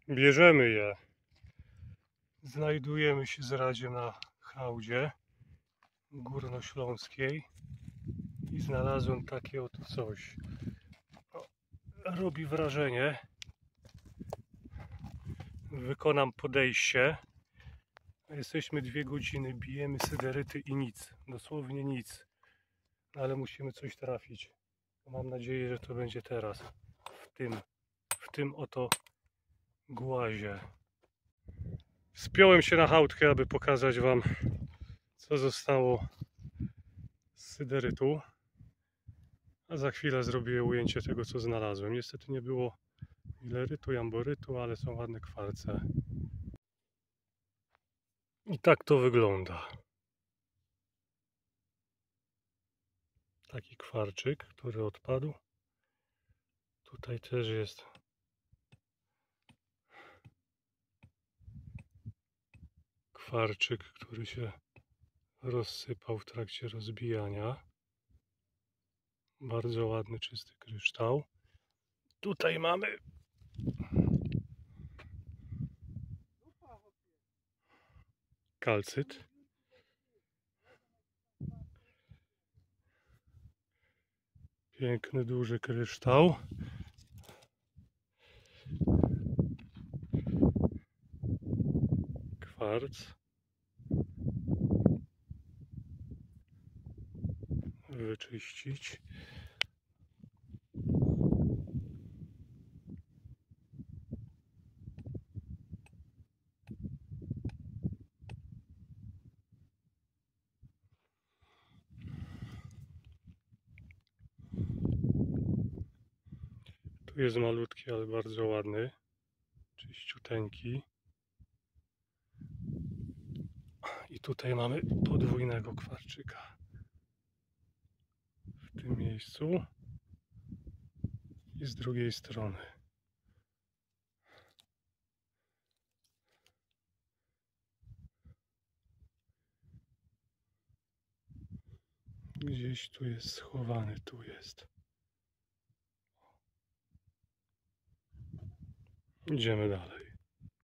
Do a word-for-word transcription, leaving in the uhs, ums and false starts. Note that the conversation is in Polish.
Bierzemy je. Znajdujemy się z Radziem na hałdzie górnośląskiej i znalazłem takie oto coś. Robi wrażenie. Wykonam podejście. Jesteśmy dwie godziny, bijemy syderyty i nic, dosłownie nic. No ale musimy coś trafić. Mam nadzieję, że to będzie teraz. W tym, w tym oto głazie. Spiąłem się na hałdkę, aby pokazać wam, co zostało z syderytu. A za chwilę zrobię ujęcie tego, co znalazłem. Niestety nie było milerytu, jamborytu, ale są ładne kwarce. I tak to wygląda. Taki kwarczyk, który odpadł. Tutaj też jest kwarczyk, który się rozsypał w trakcie rozbijania. Bardzo ładny, czysty kryształ. Tutaj mamy kalcyt. Piękny, duży kryształ. Kwarc. Wyczyścić. Tu jest malutki, ale bardzo ładny. Czyściuteńki. I tutaj mamy podwójnego kwarczyka. W tym miejscu i z drugiej strony. Gdzieś tu jest schowany, tu jest. Idziemy dalej.